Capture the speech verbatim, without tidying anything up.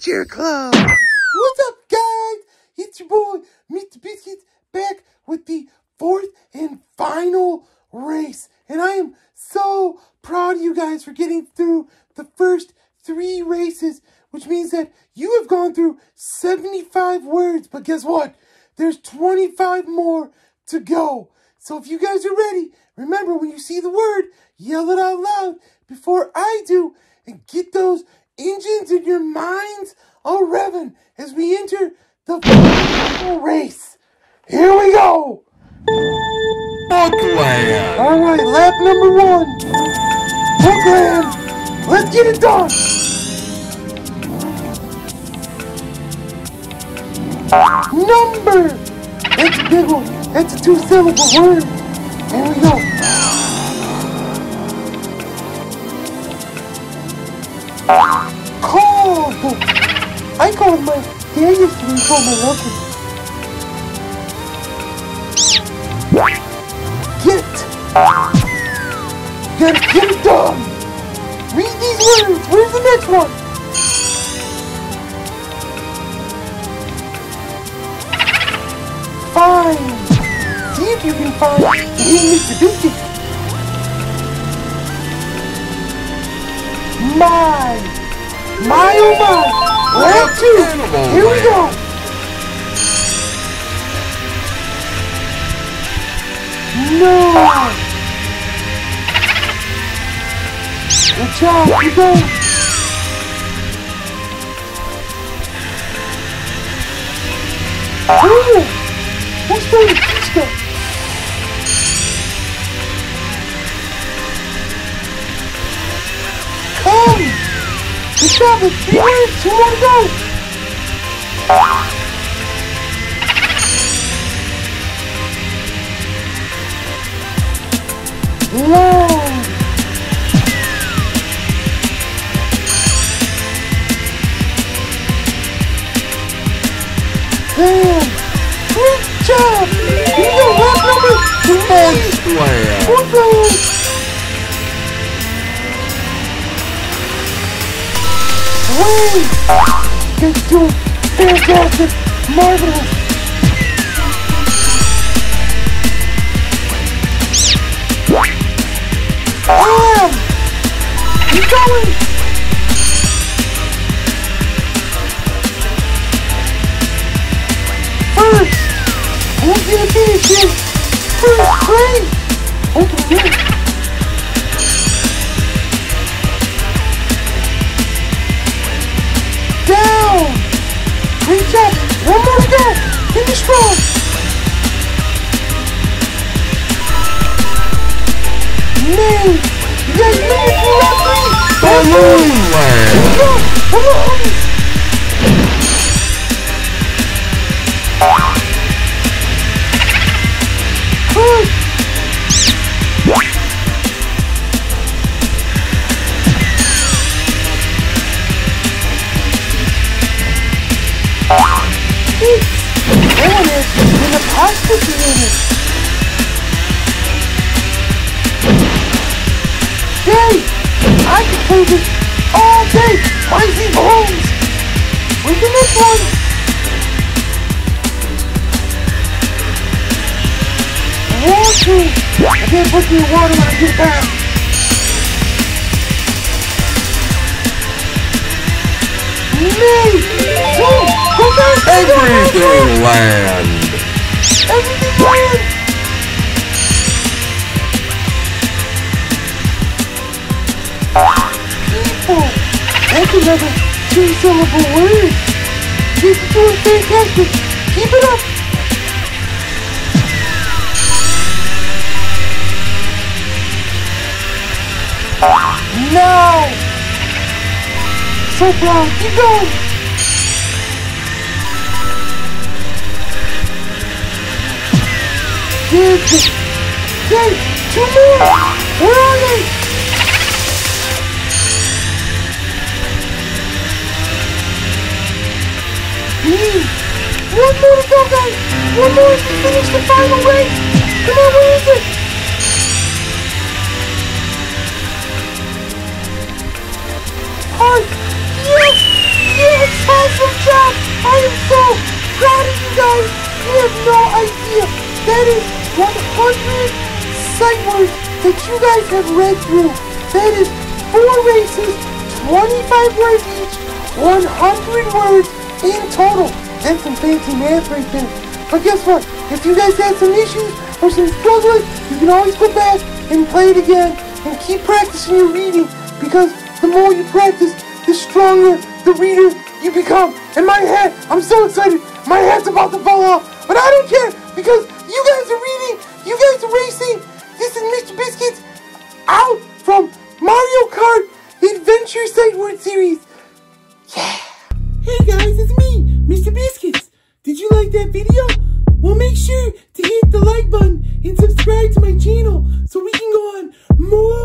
Adventure Club. What's up, guys? It's your boy, Mister Biscuits, back with the fourth and final race. And I am so proud of you guys for getting through the first three races, which means that you have gone through seventy-five words. But guess what? There's twenty-five more to go. So if you guys are ready, remember when you see the word, yell it out loud before I do, and get those engines in your minds all revving as we enter the final race. Here we go. Bookland. All right, lap number one. Bookland. Let's get it done. Number. That's a big one. That's a two-syllable word. Here we go. Call. I called my dad yesterday and told my local. Get. You gotta get it done. Read these words. Where's the next one? Fine. See if you can find the name Mister Biscuit. My. My oh my. Lap two. Here we go. No. Good job. You go. Oh. What's the pizza? Come! Good job, with three minutes, two more to go! Long! Damn! Great job! You know lap number three! Bookland! Wait! Guys doing fantastic! Marvelous! Bam! Keep going! First! Who's gonna finish this? First place! Open it. Down! Great job! One more to go! Finish strong! Man! You guys made it through that three! Balloonland! Come on! Good! That one is an apostrophe in it. Hey! I can play this all day! Mighty Bones! Where's the next one? Water! I can't put me in water when I get back. Me! Two! Go back! Everything land! Everything land! People! That's another two-syllable word! This is doing fantastic! Keep it up! No! So proud! Keep going! Good! Good! Two more! Where are they? Mm. One more to go, guys! One more to finish the final race! Come on, where is it? Heart! Yes! Yes! awesome job! I am so proud of you guys! You have no idea! That is one hundred sight words that you guys have read through. That is four races, twenty-five words each, one hundred words in total. That's some fancy math right there. But guess what? If you guys have some issues or some struggling, you can always go back and play it again and keep practicing your reading, because the more you practice, the stronger the reader you become. And my hat, I'm so excited. My hat's about to fall off, but I don't care because you guys are reading, you guys are racing. This is Mister Biscuits out from Mario Kart Adventure Sight Word Series. Yeah. Hey guys, it's me, Mister Biscuits. Did you like that video? Well, make sure to hit the like button and subscribe to my channel so we can go on more